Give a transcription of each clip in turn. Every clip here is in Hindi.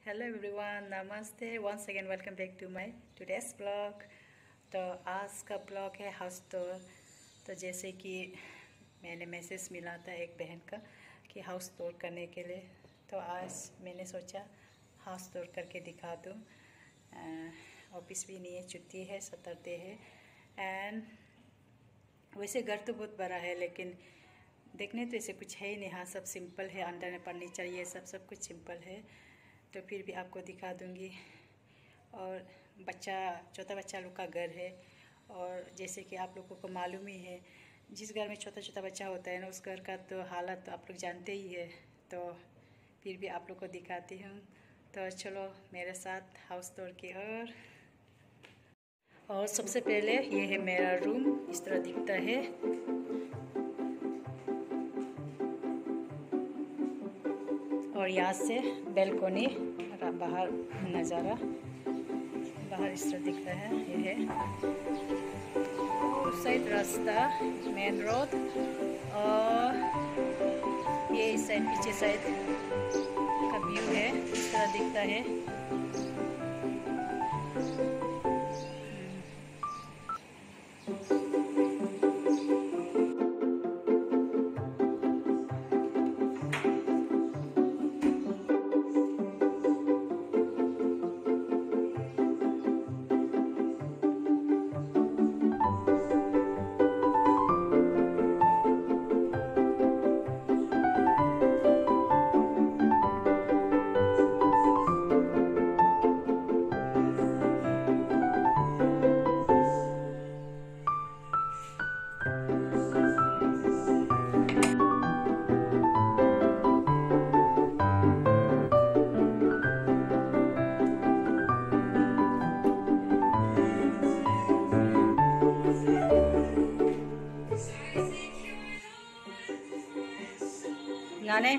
हेलो एवरीवन, नमस्ते। Once again welcome back to my today's blog. तो आज का ब्लॉग है हाउस टूर। तो जैसे कि मैंने मैसेज मिला था एक बहन का कि हाउस टूर करने के लिए, तो आज मैंने सोचा हाउस टूर करके दिखा दूँ। ऑफिस भी नहीं है, छुट्टी है, सैटरडे है। एंड वैसे घर तो बहुत बड़ा है, लेकिन देखने तो ऐसे कुछ है ही नहीं। हाँ, सब सिंपल है, अंदर में फर्नीचर ये सब कुछ सिंपल है। तो फिर भी आपको दिखा दूंगी। और छोटा बच्चा लोग का घर है। और जैसे कि आप लोगों को मालूम ही है, जिस घर में छोटा छोटा बच्चा होता है ना, उस घर का तो हालत तो आप लोग जानते ही है। तो फिर भी आप लोग को दिखाती हूँ। तो चलो मेरे साथ हाउस टूर की ओर। और सबसे पहले ये है मेरा रूम, इस तरह दिखता है। और यहाँ से बैल्कोनी, बाहर नज़ारा, बाहर इस तरह दिख रहा है। ये है उस साइड रास्ता, मेन रोड। और ये इस साइड पीछे साइड का व्यू है, इस तरह दिखता है। गाने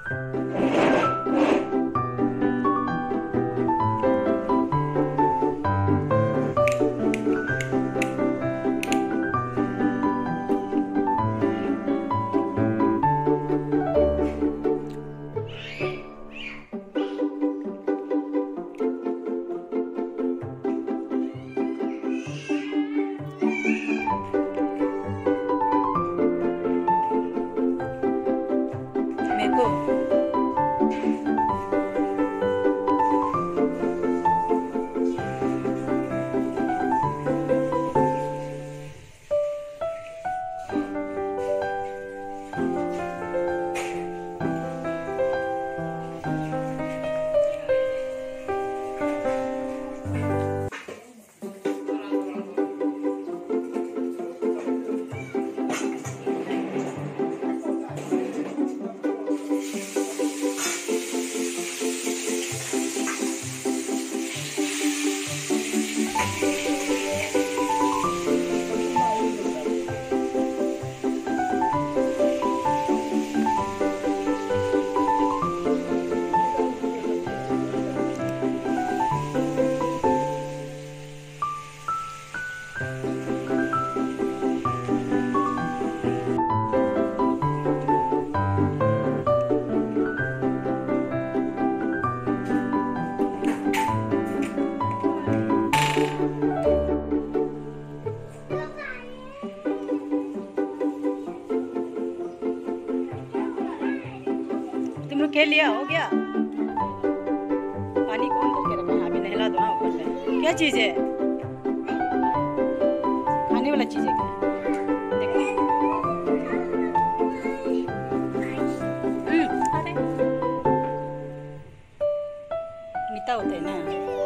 खेल लिया, हो गया। पानी कौन करके रखा है? अभी नहला दो ना ऊपर से। क्या चीज़ है? खाने वाला चीज़ है क्या? देखो। अरे मीठा होता है ना।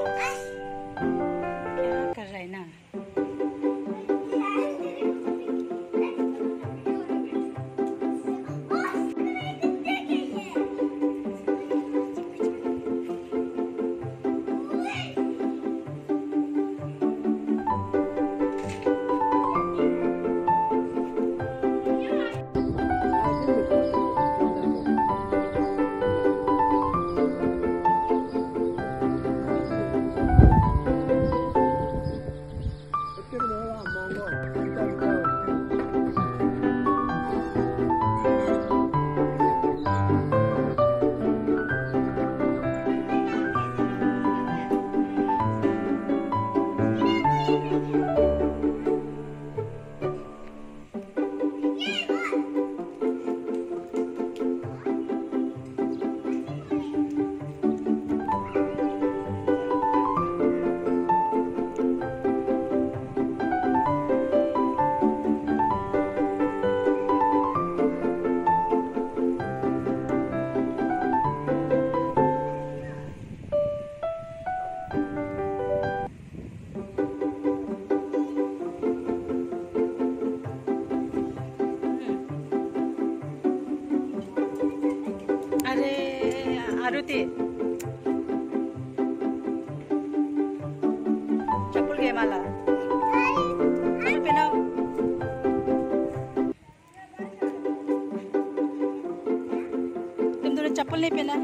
क्या कर रहा है ना? आरुति चप्पल गए माला चप्पल पहनाओ। तुम दोनों चप्पल नहीं पहना।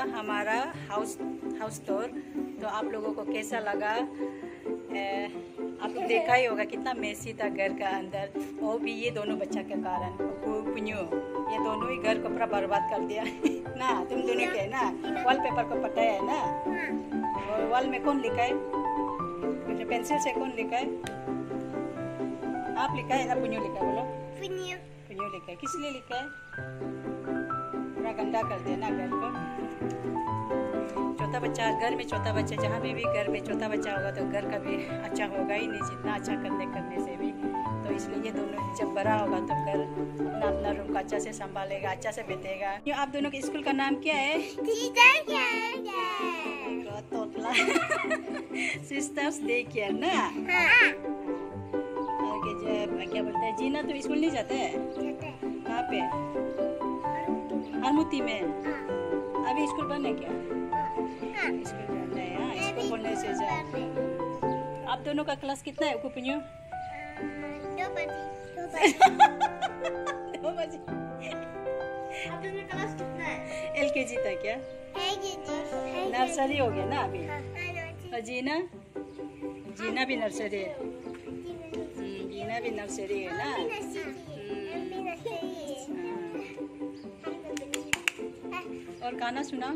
हमारा हाउस टूर। तो आप लोगों को कैसा लगा? आप लोग देखा ही होगा कितना मेसी था घर का अंदर, और भी ये दोनों बच्चा के कारण पुन्यू ये दोनों ही घर को पूरा बर्बाद कर दिया ना। तुम दोनों के ना वॉलपेपर को पटाया है ना। और वॉल में कौन लिखा है? पेंसिल से कौन लिखा है? आप लिखा है ना? पुन्यू लिखा है। बोलो पुन्यू लिखा है। किस लिए लिखा है? पूरा गंदा कर दिया ना घर को। चौथा बच्चा, घर में चौथा बच्चा, जहाँ में भी घर में चौथा बच्चा होगा तो घर का भी अच्छा होगा ही नहीं, जितना अच्छा करने से भी। तो इसलिए ये दोनों जब बड़ा होगा तो घर अपना रूम को अच्छा से संभालेगा, अच्छा से बैठेगा। आप दोनों के स्कूल का नाम क्या है? तोतला सिस्टर्स डे केयर ना। क्या बोलते हैं? जीना तो स्कूल नहीं जाते है? कहाँ पे? हरमुती में। अभी स्कूल बंद है क्या? स्कूल बंद है। हाँ, स्कूल बोलने से जा। आप दोनों का क्लास कितना है कुपिन्यू? 2 बजे। 2 बजे। आप दोनों का क्लास कितना है? LKG तक क्या? नर्सरी हो गया ना अभी। और जीना भी नर्सरी है। जीना भी नर्सरी है ना। और गाना सुना?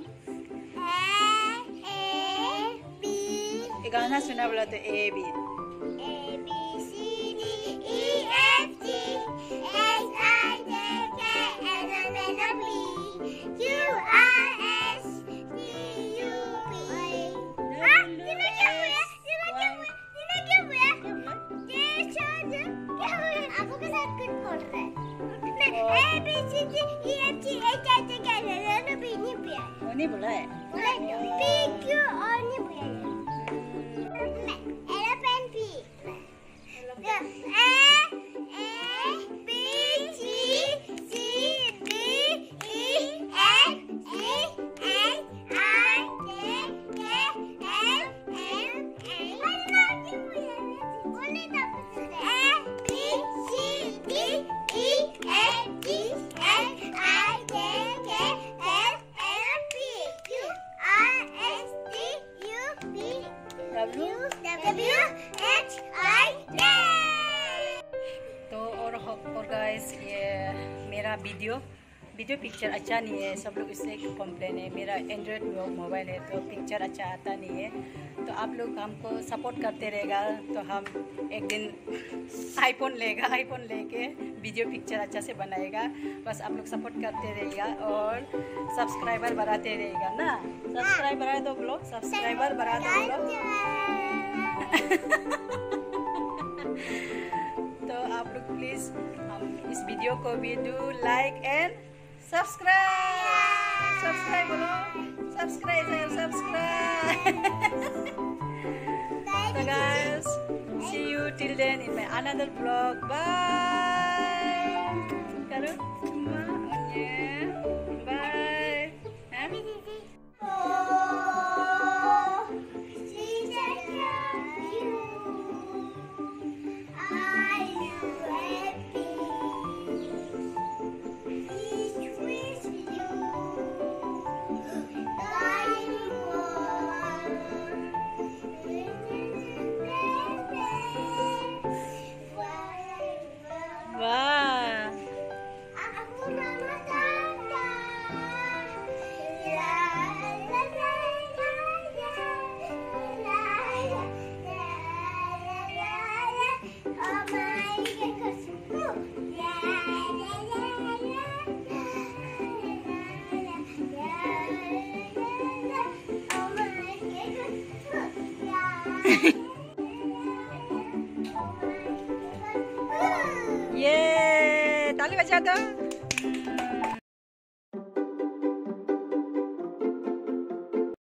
गाना सुना बोला तो A B C D E F G H I J K L M N O P Q R S T U V। जीना क्या हुआ? आपको के साथ कुछ बोल रहा है। A B C D E F G H I J K L M N O P नहीं पिया। वो नहीं बोला है। P Q R नहीं पिया। और गाइस, ये मेरा वीडियो पिक्चर अच्छा नहीं है। सब लोग इससे कंप्लेन है। मेरा एंड्रॉयड मोबाइल है तो पिक्चर अच्छा आता नहीं है। तो आप लोग हमको सपोर्ट करते रहेगा तो हम एक दिन आईफोन लेके वीडियो पिक्चर अच्छा से बनाएगा। बस आप लोग सपोर्ट करते रहेगा और सब्सक्राइबर बढ़ाते रहेगा ना। सब्सक्राइब बढ़ा दो बोलो, सब्सक्राइबर बढ़ा दो बोलो। तो आप लोग प्लीज़ हम इस वीडियो को भी डू लाइक एंड सब्सक्राइब बोलो, subscribe. So guys, see you till then in my another vlog. Bye. Karu, bye. ये ताली बजा दो।